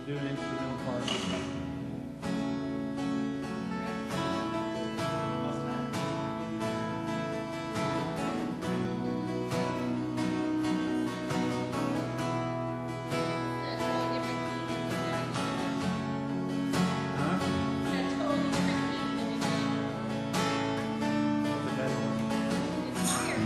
do an instrumental part. Huh? What's a better one?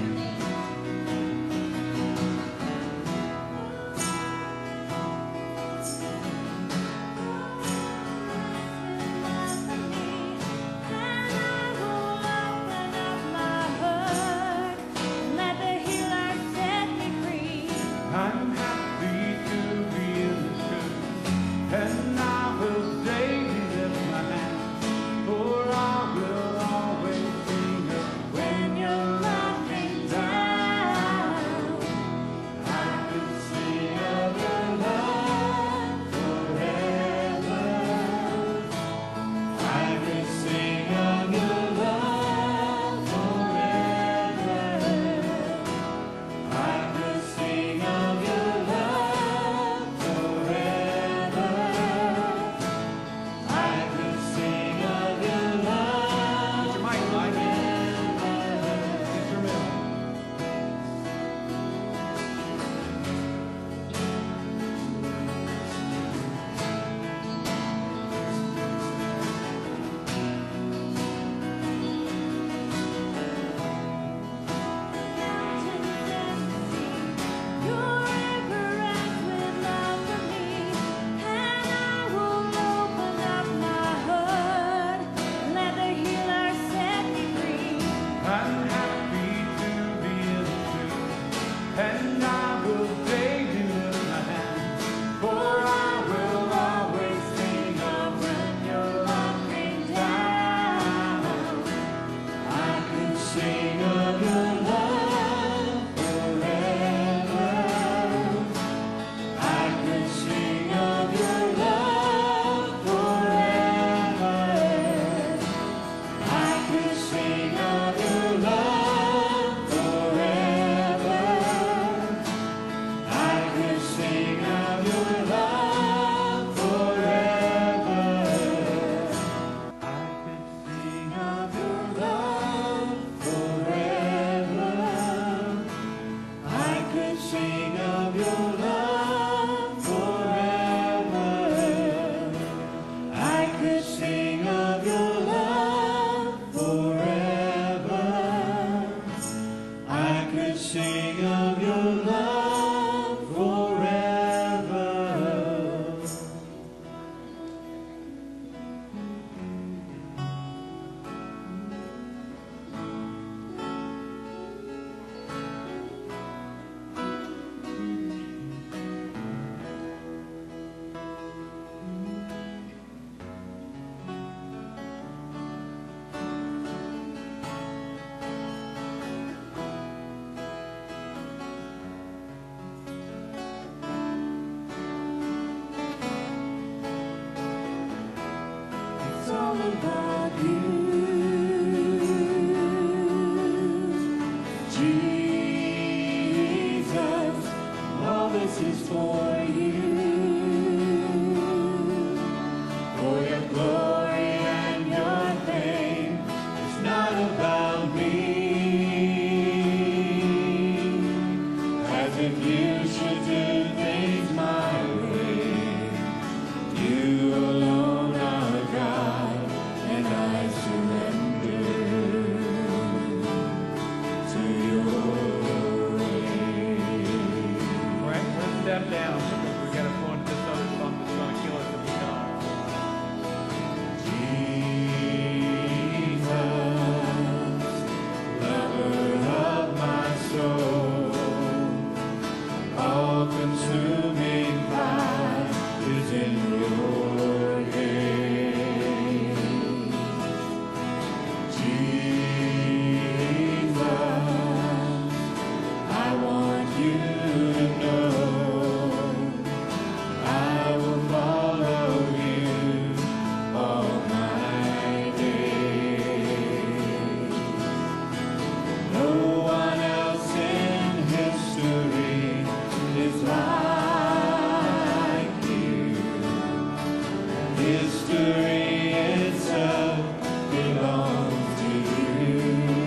history itself belongs to you.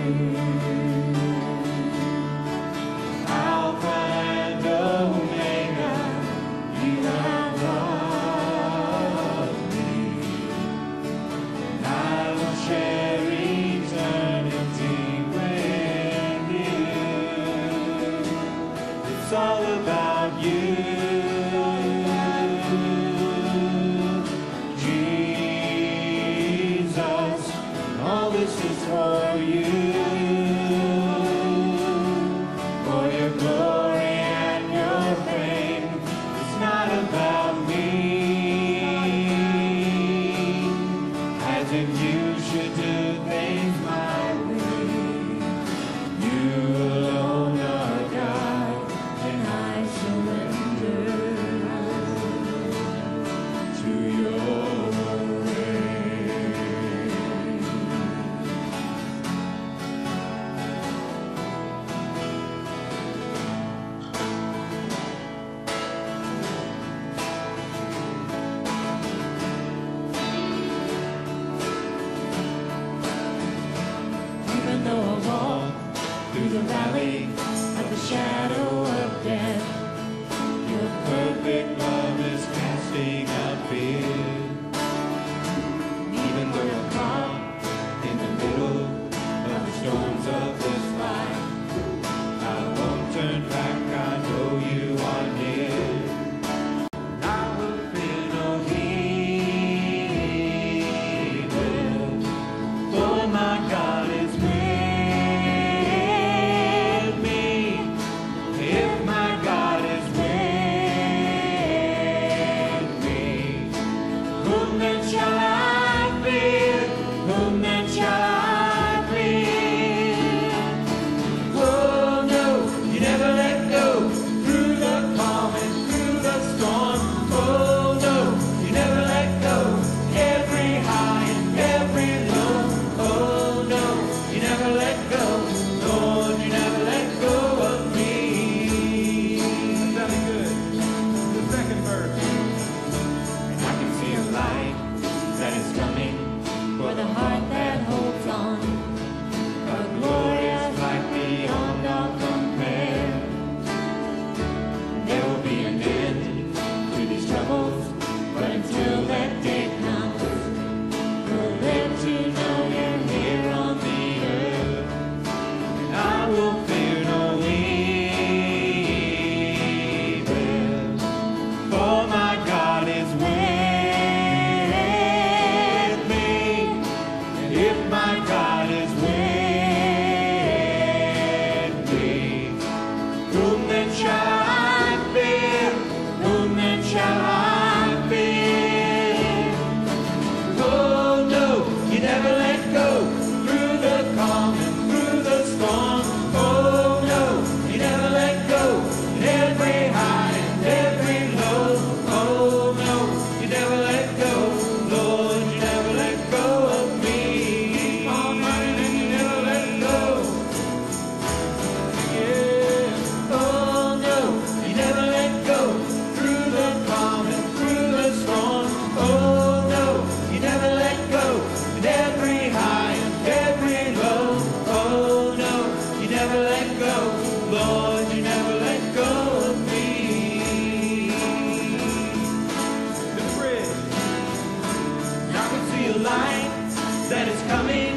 Alpha and Omega, you have loved me, and I will share eternity with you. It's all about you. All this is for you, for your glory and your fame. It's not about me, as if you should do things my way. You alone are God, and I surrender to your through the valley of the shadow of death, your perfect love is casting out fear. Even though you're caught in the middle of the storms of this life, I won't turn back, I know you are near. I will fear no evil, for my God is with me. For the heart that holds on, a glorious life beyond all compare. There will be an end to these troubles, but until that day comes, we'll live to know you're here on the earth. And I will fear no evil, for my God is with me. If my God is with me, whom then shall I fear? Whom then shall I fear? Oh no, you never let go, through the calm and through the storm. Oh no, you never let go, in every high and every low. Oh no, you never let go, Lord, you never let go of me. Lord, you never let go of me. The bridge. I can see a light that is coming.